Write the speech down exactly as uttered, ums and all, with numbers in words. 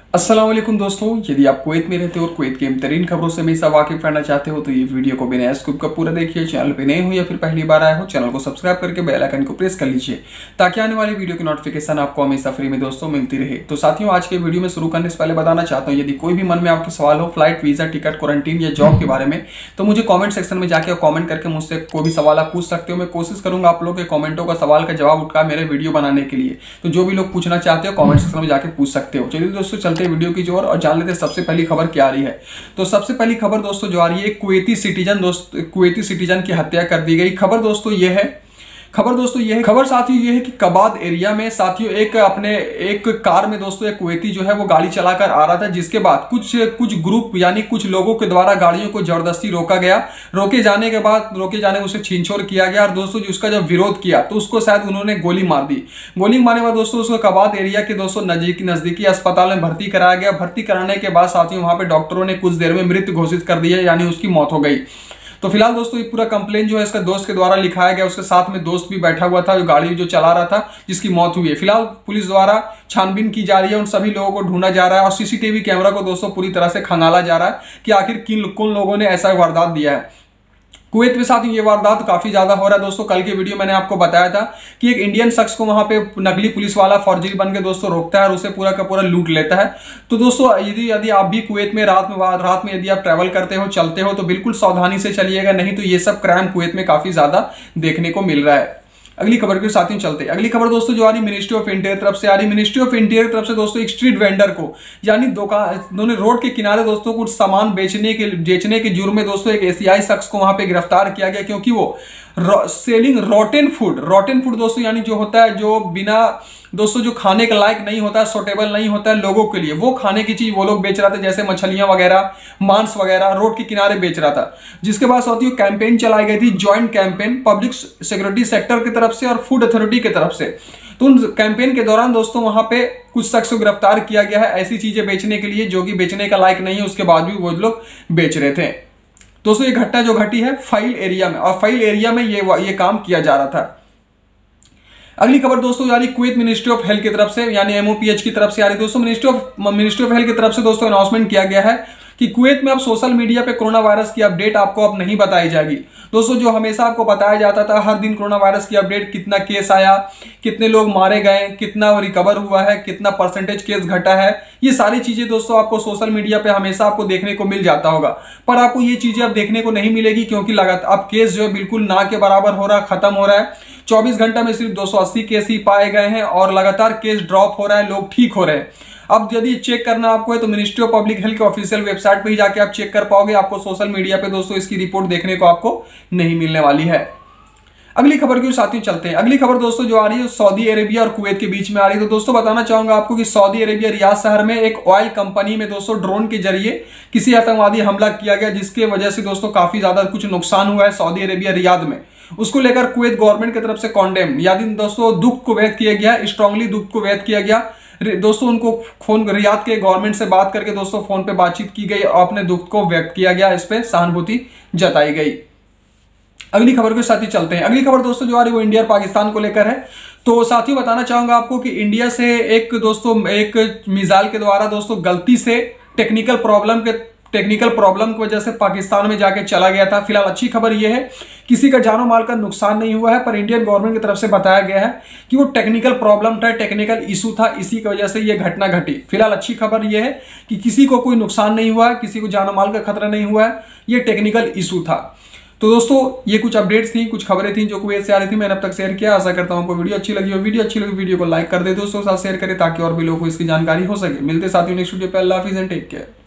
अस्सलाम वालेकुम दोस्तों, यदि आप कुवैत में रहते हो और कुवैत की बेहतरीन खबरों से हमेशा वाकिफ रहना चाहते हो तो ये वीडियो को बिना स्किप का पूरा देखिए। चैनल पे नए हो या फिर पहली बार आए हो, चैनल को सब्सक्राइब करके बेल आइकन को प्रेस कर लीजिए ताकि आने वाली वीडियो की नोटिफिकेशन आपको हमेशा फ्री में दोस्तों मिलती रहे। तो साथियों, आज के वीडियो में शुरू करने से पहले बताना चाहता हूँ, यदि कोई भी मन में आपके सवाल हो फ्लाइट, वीजा, टिकट, क्वारंटीन या जॉब के बारे में, तो मुझे कॉमेंट सेक्शन में जाकर कॉमेंट करके मुझसे कोई भी सवाल आप पूछ सकते हो। मैं कोशिश करूंगा आप लोग के कॉमेंटों का सवाल का जवाब उठा मेरे वीडियो बनाने के लिए। तो जो भी लोग पूछना चाहते हो कॉमेंट सेक्शन में जाकर पूछ सकते हो। चलिए दोस्तों, चलते हैं वीडियो की जोर और जान लेते हैं सबसे पहली खबर क्या आ रही है। तो सबसे पहली खबर दोस्तों जो आ रही है, कुवैती सिटीजन दोस्त कुवैती सिटीजन की हत्या कर दी गई। खबर दोस्तों ये है खबर दोस्तों ये है खबर साथियों ये है कि कबाद एरिया में साथियों एक अपने एक कार में दोस्तों एक कुवैती जो है वो गाड़ी चलाकर आ रहा था, जिसके बाद कुछ कुछ ग्रुप यानी कुछ लोगों के द्वारा गाड़ियों को जबरदस्ती रोका गया। रोके जाने के बाद रोके जाने में उसे छीनछोड़ किया गया और दोस्तों उसका जब विरोध किया तो उसको शायद उन्होंने गोली मार दी। गोली मारने के बाद दोस्तों उसको कबाद एरिया के दोस्तों नजदीकी नजदीकी अस्पताल में भर्ती कराया गया। भर्ती कराने के बाद साथियों वहां पर डॉक्टरों ने कुछ देर में मृत घोषित कर दिया, यानी उसकी मौत हो गई। तो फिलहाल दोस्तों ये पूरा कंप्लेन जो है इसका दोस्त के द्वारा लिखाया गया। उसके साथ में दोस्त भी बैठा हुआ था जो गाड़ी जो चला रहा था जिसकी मौत हुई है। फिलहाल पुलिस द्वारा छानबीन की जा रही है, उन सभी लोगों को ढूंढा जा रहा है और सीसीटीवी कैमरा को दोस्तों पूरी तरह से खंगाला जा रहा है कि आखिर किन कौन लोगों ने ऐसा वारदात दिया है। कुवैत में साथ ही ये वारदात काफी ज्यादा हो रहा है दोस्तों। कल के वीडियो मैंने आपको बताया था कि एक इंडियन शख्स को वहां पे नकली पुलिस वाला फौजी बन के दोस्तों रोकता है और उसे पूरा का पूरा लूट लेता है। तो दोस्तों यदि यदि आप भी कुवैत में रात में रात में यदि आप ट्रैवल करते हो चलते हो तो बिल्कुल सावधानी से चलिएगा, नहीं तो ये सब क्राइम कुवैत में काफी ज्यादा देखने को मिल रहा है। अगली खबर के साथ ही चलते हैं। अगली खबर दोस्तों जो आ रही मिनिस्ट्री ऑफ इंटीरियर तरफ से आ रही मिनिस्ट्री ऑफ इंटीरियर तरफ से दोस्तों एक स्ट्रीट वेंडर को यानी दुकान उन्होंने रोड के किनारे दोस्तों कुछ सामान बेचने के बेचने के जुर्म में दोस्तों एक एशियाई शख्स को वहां पे गिरफ्तार किया गया, क्योंकि वो selling rotten food rotten food दोस्तों यानी जो होता है जो बिना दोस्तों जो खाने के लायक नहीं होता है, सूटेबल नहीं होता है लोगों के लिए, वो खाने की चीज वो लोग बेच रहा था, जैसे मछलियां वगैरह, मांस वगैरह रोड के किनारे बेच रहा था। जिसके बाद साथियों कैंपेन चलाई गई थी, joint campaign public security sector की तरफ से और फूड अथॉरिटी की तरफ से। तो उन कैंपेन के दौरान दोस्तों वहां पे कुछ शख्स को गिरफ्तार किया गया है ऐसी चीजें बेचने के लिए जो कि बेचने का लायक नहीं है, उसके बाद भी वो लोग बेच रहे थे। दोस्तों ये घटना जो घटी है फाइल एरिया में, और फाइल एरिया में ये ये काम किया जा रहा था। अगली खबर दोस्तों यानी कुवैत मिनिस्ट्री ऑफ हेल्थ की तरफ से यानी एमओपीएच की तरफ से आ रही है दोस्तों। Ministry of ministry of health की तरफ से दोस्तों अनाउंसमेंट किया गया है कि कुवैत में अब सोशल मीडिया पे कोरोना वायरस की अपडेट आपको अब नहीं बताई जाएगी। दोस्तों जो हमेशा आपको बताया जाता था हर दिन कोरोना वायरस की अपडेट, कितना केस आया, कितने लोग मारे गए, कितना रिकवर हुआ है, कितना परसेंटेज केस घटा है, ये सारी चीजें दोस्तों आपको सोशल मीडिया पे हमेशा आपको देखने को मिल जाता होगा। पर आपको ये चीजें अब देखने को नहीं मिलेगी, क्योंकि लगातार अब केस जो है बिल्कुल ना के बराबर हो रहा है, खत्म हो रहा है। चौबीस घंटा में सिर्फ दो सौ अस्सी केस ही पाए गए हैं और लगातार केस ड्रॉप हो रहा है, लोग ठीक हो रहे हैं। अब यदि चेक करना आपको है तो मिनिस्ट्री ऑफ पब्लिक हेल्थ के ऑफिशियल वेबसाइट पे ही जाके आप चेक कर पाओगे। आपको सोशल मीडिया पे दोस्तों इसकी रिपोर्ट देखने को आपको नहीं मिलने वाली है। अगली खबर की साथियों चलते हैं। अगली खबर दोस्तों जो आ रही है सऊदी अरेबिया और कुवैत के बीच में आ रही है। तो दोस्तों बताना चाहूंगा आपको कि सऊदी अरेबिया रियाद शहर में एक ऑयल कंपनी में दोस्तों ड्रोन के जरिए किसी आतंकवादी हमला किया गया, जिसके वजह से दोस्तों काफी ज्यादा कुछ नुकसान हुआ है सऊदी अरेबिया रियाद में। उसको लेकर कुवैत गवर्नमेंट की तरफ से कॉन्डेम यानी दोस्तों दुख को व्यक्त किया गया, स्ट्रांगली दुख को व्यक्त किया गया दोस्तों। उनको फोन रियाद के गवर्नमेंट से बात करके दोस्तों फोन पे बातचीत की गई और अपने दुख को व्यक्त किया गया, इस पे सहानुभूति जताई गई। अगली खबर के साथ ही चलते हैं। अगली खबर दोस्तों जो आ रही है वो इंडिया और पाकिस्तान को लेकर है। तो साथियों बताना चाहूंगा आपको कि इंडिया से एक दोस्तों एक मिसाइल के द्वारा दोस्तों गलती से टेक्निकल प्रॉब्लम के टेक्निकल प्रॉब्लम की वजह से पाकिस्तान में जाके चला गया था। फिलहाल अच्छी खबर यह है किसी का जानो माल का नुकसान नहीं हुआ है, पर इंडियन गवर्नमेंट की तरफ से बताया गया है कि वो टेक्निकल प्रॉब्लम था, टेक्निकल इशू था, इसी की वजह से यह घटना घटी। फिलहाल अच्छी खबर यह है कि किसी को कोई नुकसान नहीं हुआ है, किसी को जानो माल का खतरा नहीं हुआ है, यह टेक्निकल इशू था। तो दोस्तों ये कुछ अपडेट्स थी, कुछ खबरें थी जो कुवैत से आ रही थी, मैंने अब तक शेयर किया। आशा करता हूं आपको वीडियो अच्छी लगी हो। वीडियो अच्छी लगी वीडियो को लाइक कर दे, दोस्तों के साथ शेयर करें ताकि और भी लोगों को इसकी जानकारी हो सके। मिलते साथियों नेक्स्ट वीडियो पे। अल्लाह हाफिज़ एंड टेक केयर।